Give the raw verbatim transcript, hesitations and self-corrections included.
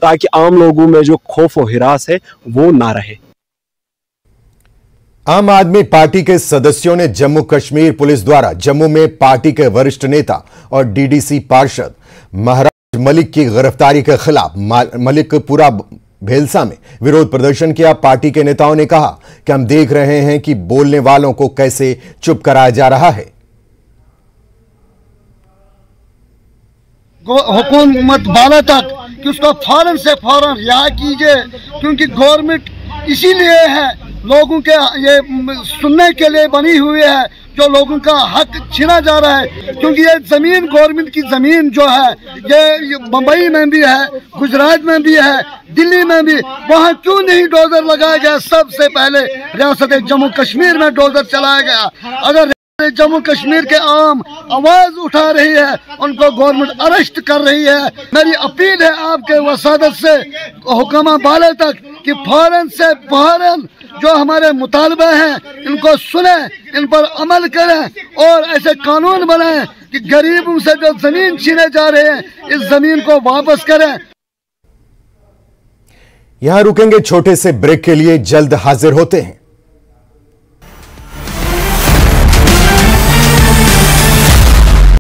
ताकि आम लोगों में जो खौफ और हिरास है वो ना रहे। आम आदमी पार्टी के सदस्यों ने जम्मू कश्मीर पुलिस द्वारा जम्मू में पार्टी के वरिष्ठ नेता और डीडीसी पार्षद महाराज मलिक की गिरफ्तारी के खिलाफ मलिकपुरा भेलसा में विरोध प्रदर्शन किया। पार्टी के नेताओं ने कहा कि हम देख रहे हैं कि बोलने वालों को कैसे चुप कराया जा रहा है। हुकूमत वाला तक कि उसको फौरन से फौरन रिहा कीजिए, क्योंकि गवर्नमेंट इसीलिए है लोगों के ये सुनने के लिए बनी हुई है, जो लोगों का हक छीना जा रहा है। क्योंकि ये जमीन गवर्नमेंट की जमीन जो है ये मुंबई में भी है, गुजरात में भी है, दिल्ली में भी, वहाँ क्यों नहीं डोजर लगाया गया? सबसे पहले रियासत जम्मू कश्मीर में डोजर चलाया गया। अगर जम्मू कश्मीर के आम आवाज उठा रही है, उनको गवर्नमेंट अरेस्ट कर रही है। मेरी अपील है आपके वसादत से हुक्मा वाले तक कि फौरन से फौरन जो हमारे मुतालबे हैं इनको सुने, इन पर अमल करें और ऐसे कानून बनाएं कि गरीबों से जो जमीन छीने जा रहे हैं इस जमीन को वापस करें। यहां रुकेंगे छोटे से ब्रेक के लिए, जल्द हाजिर होते हैं।